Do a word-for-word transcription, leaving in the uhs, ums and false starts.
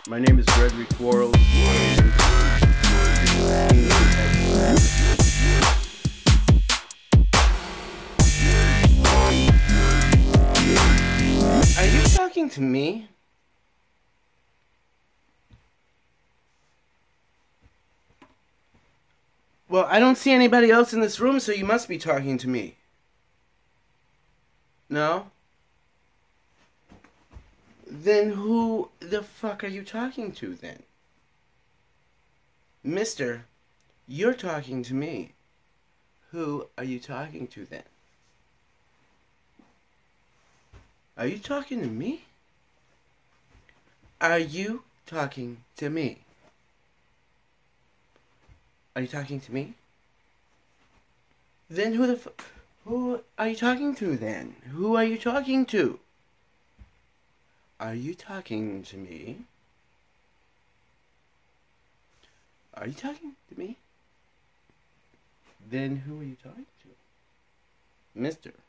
My name is Gregory Quarles. Are you talking to me? Well, I don't see anybody else in this room, so you must be talking to me. No? Then who the fuck are you talking to, then? Mister, you're talking to me. Who are you talking to, then? Are you talking to me? Are you talking to me? Are you talking to me? Then who the fuck... Who are you talking to, then? Who are you talking to? Are you talking to me? Are you talking to me? Then who are you talking to? Mister.